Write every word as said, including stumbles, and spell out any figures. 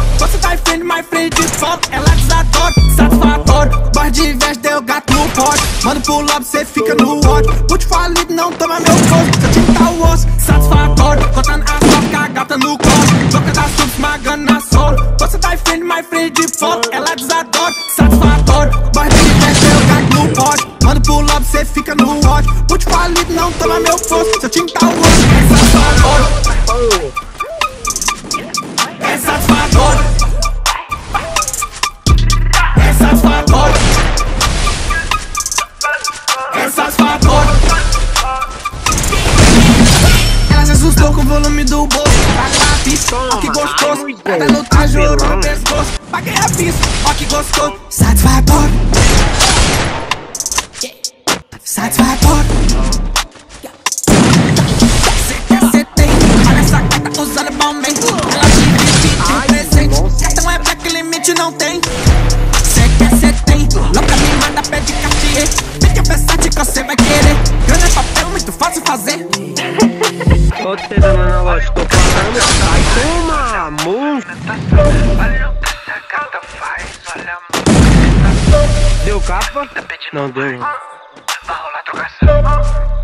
Você tá em frente, mais frente de foto. Ela desadora, satisfatório. Gosta de inveja, deu gato no pote. Manda pro lobby, cê fica no ódio. Pute falido, não toma meu corpo. Seu time tá o osso, satisfatório. Contando a sorte com a gata no colo. Louca da sua, esmagando na sola. Você tá em frente, mais frente de foto. Ela desadora, satisfatório. Gosta de inveja, deu gato no pote. Manda pro lobby, cê fica no ódio. Pute falido, não toma meu corpo. Seu time tá o osso, é satisfatório. É satisfatório. É satisfatório. É satisfatório. Ela se assustou com o volume do bolso. Paga a pista, ó que gostoso. Cada luta juro no pescoço. Paguei a pista, ó que gostoso. Satisfatório. Satisfatório. Cê quer, cê tem. Olha essa gata usando balmain. Ela te pede presente. Então é pra que limite não tem. Cê quer, cê tem. Louca me manda pé de Cartier. Vem que é versátil que você vai querer. Grana é papel, muito fácil fazer. Tô te dando na loja, tô falando. Ai, toma, muito. Olha o que essa gata faz, olha a Deu capa? tá pedindo Não deu. vai rolar trocação.